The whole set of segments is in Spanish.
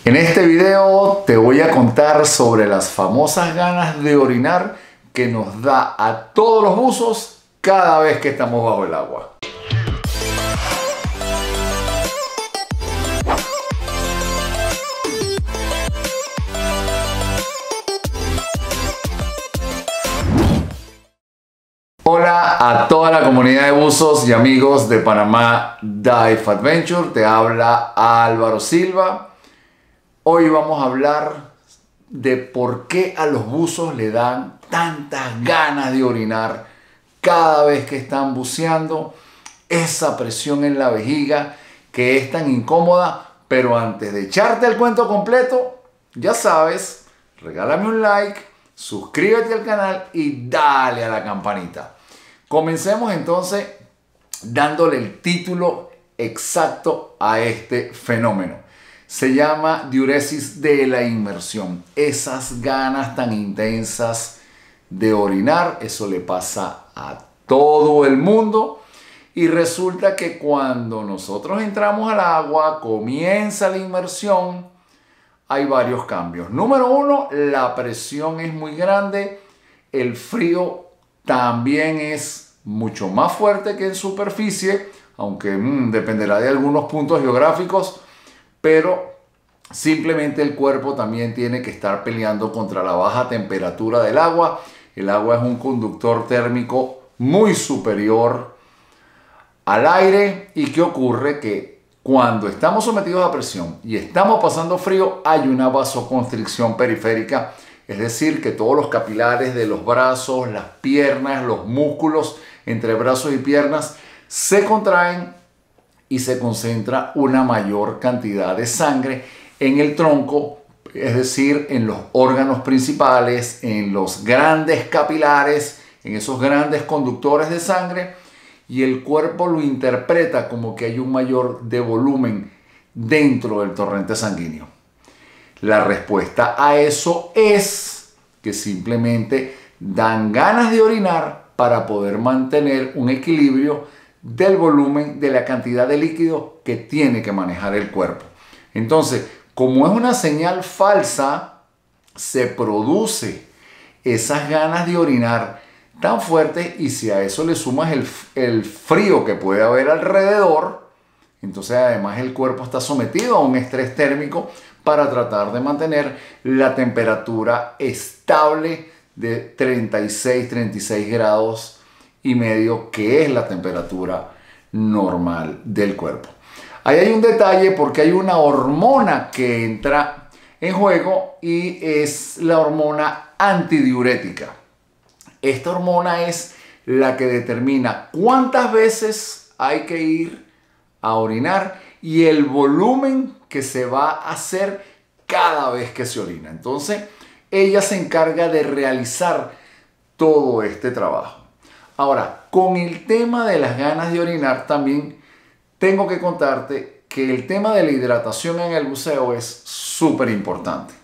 En este video te voy a contar sobre las famosas ganas de orinar que nos da a todos los buzos cada vez que estamos bajo el agua. Hola a toda la comunidad de buzos y amigos de Panamá Dive Adventure, te habla Álvaro Silva. Hoy vamos a hablar de por qué a los buzos le dan tantas ganas de orinar cada vez que están buceando, esa presión en la vejiga que es tan incómoda. Pero antes de echarte el cuento completo, ya sabes, regálame un like, suscríbete al canal y dale a la campanita. Comencemos entonces dándole el título exacto a este fenómeno. Se llama diuresis de la inmersión. Esas ganas tan intensas de orinar, eso le pasa a todo el mundo. Y resulta que cuando nosotros entramos al agua, comienza la inmersión, hay varios cambios. Número uno, la presión es muy grande, el frío también es mucho más fuerte que en superficie, aunque dependerá de algunos puntos geográficos, pero simplemente el cuerpo también tiene que estar peleando contra la baja temperatura del agua. El agua es un conductor térmico muy superior al aire. ¿Y qué ocurre? Que cuando estamos sometidos a presión y estamos pasando frío, hay una vasoconstricción periférica, es decir, que todos los capilares de los brazos, las piernas, los músculos entre brazos y piernas se contraen y se concentra una mayor cantidad de sangre en el tronco, es decir, en los órganos principales, en los grandes capilares, en esos grandes conductores de sangre, y el cuerpo lo interpreta como que hay un mayor de volumen dentro del torrente sanguíneo. La respuesta a eso es que simplemente dan ganas de orinar para poder mantener un equilibrio del volumen, de la cantidad de líquido que tiene que manejar el cuerpo. Entonces, como es una señal falsa, se produce esas ganas de orinar tan fuertes, y si a eso le sumas el frío que puede haber alrededor, entonces además el cuerpo está sometido a un estrés térmico para tratar de mantener la temperatura estable de 36 grados y medio, que es la temperatura normal del cuerpo. Ahí hay un detalle, porque hay una hormona que entra en juego y es la hormona antidiurética. Esta hormona es la que determina cuántas veces hay que ir a orinar y el volumen que se va a hacer cada vez que se orina. Entonces, ella se encarga de realizar todo este trabajo. Ahora, con el tema de las ganas de orinar, también tengo que contarte que el tema de la hidratación en el buceo es súper importante.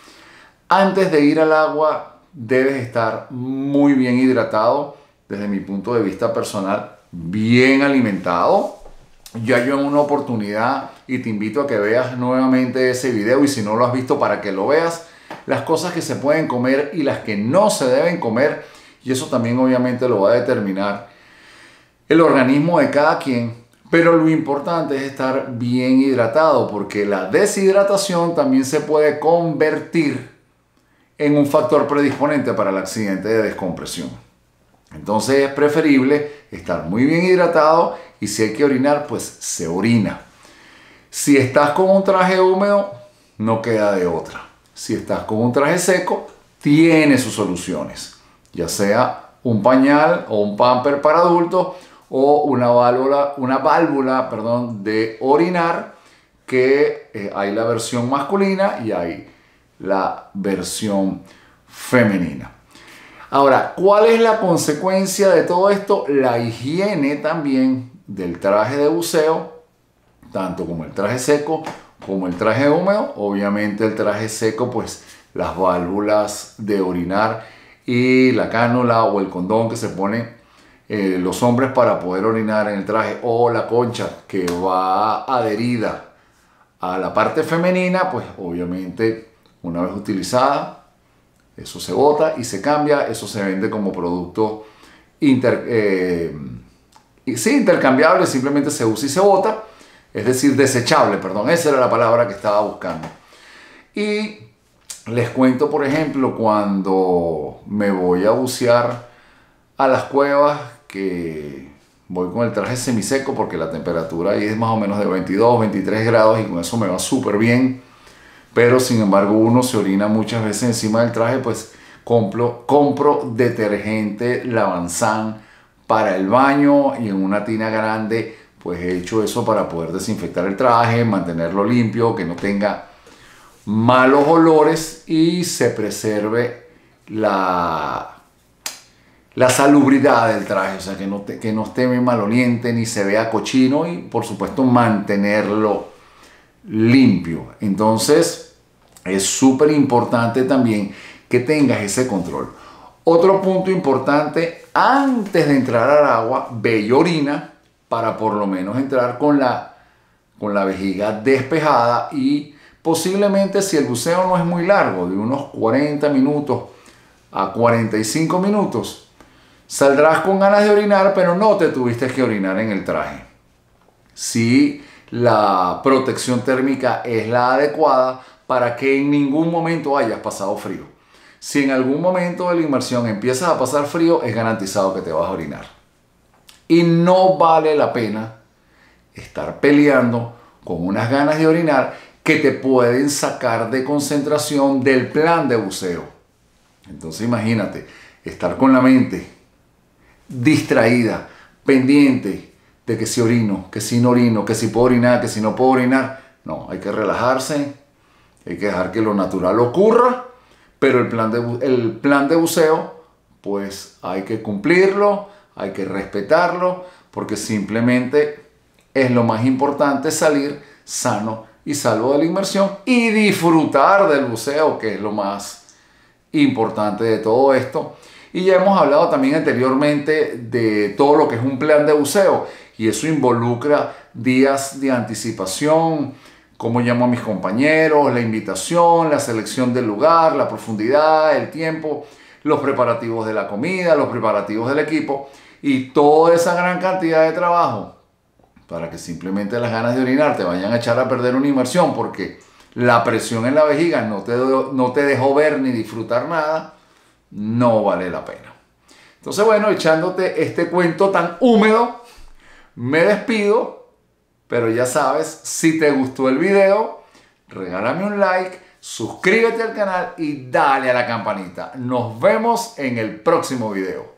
Antes de ir al agua, debes estar muy bien hidratado, desde mi punto de vista personal, bien alimentado. Ya yo en una oportunidad, y te invito a que veas nuevamente ese video, y si no lo has visto, para que lo veas, las cosas que se pueden comer y las que no se deben comer, y eso también obviamente lo va a determinar el organismo de cada quien. Pero lo importante es estar bien hidratado, porque la deshidratación también se puede convertir en un factor predisponente para el accidente de descompresión. Entonces es preferible estar muy bien hidratado, y si hay que orinar, pues se orina. Si estás con un traje húmedo, no queda de otra. Si estás con un traje seco, tiene sus soluciones, ya sea un pañal o un pamper para adultos, o una válvula de orinar, que hay la versión masculina y hay la versión femenina. Ahora, ¿cuál es la consecuencia de todo esto? La higiene también del traje de buceo, tanto como el traje seco como el traje húmedo. Obviamente el traje seco, pues las válvulas de orinar y la cánula o el condón que se pone los hombres para poder orinar en el traje, o la concha que va adherida A la parte femenina, pues obviamente una vez utilizada, eso se bota y se cambia, eso se vende como producto intercambiable, simplemente se usa y se bota, es decir, desechable, perdón, esa era la palabra que estaba buscando. Y les cuento, por ejemplo, cuando me voy a bucear a las cuevas, que voy con el traje semiseco porque la temperatura ahí es más o menos de 22, 23 grados y con eso me va súper bien. Pero sin embargo uno se orina muchas veces encima del traje, pues compro detergente Lavazán para el baño y en una tina grande pues he hecho eso para poder desinfectar el traje, mantenerlo limpio, que no tenga malos olores y se preserve la salubridad del traje, o sea, que no esté maloliente ni se vea cochino y por supuesto mantenerlo limpio. Entonces es súper importante también que tengas ese control. Otro punto importante, antes de entrar al agua, ve y orina para por lo menos entrar con la vejiga despejada y posiblemente si el buceo no es muy largo, de unos 40 minutos a 45 minutos, saldrás con ganas de orinar, pero no te tuviste que orinar en el traje. Si la protección térmica es la adecuada para que en ningún momento hayas pasado frío. Si en algún momento de la inmersión empiezas a pasar frío, es garantizado que te vas a orinar. Y no vale la pena estar peleando con unas ganas de orinar que te pueden sacar de concentración del plan de buceo. Entonces imagínate, estar con la mente distraída, pendiente de que si orino, que si no orino, que si puedo orinar, que si no puedo orinar. No, hay que relajarse, hay que dejar que lo natural ocurra, pero el plan de buceo, pues hay que cumplirlo, hay que respetarlo, porque simplemente es lo más importante salir sano y salvo de la inmersión y disfrutar del buceo, que es lo más importante de todo esto. Y ya hemos hablado también anteriormente de todo lo que es un plan de buceo y eso involucra días de anticipación, cómo llamo a mis compañeros, la invitación, la selección del lugar, la profundidad, el tiempo, los preparativos de la comida, los preparativos del equipo y toda esa gran cantidad de trabajo para que simplemente las ganas de orinar te vayan a echar a perder una inmersión porque la presión en la vejiga no te dejó ver ni disfrutar nada, no vale la pena. Entonces, bueno, echándote este cuento tan húmedo, me despido, pero ya sabes, si te gustó el video, regálame un like, suscríbete al canal y dale a la campanita. Nos vemos en el próximo video.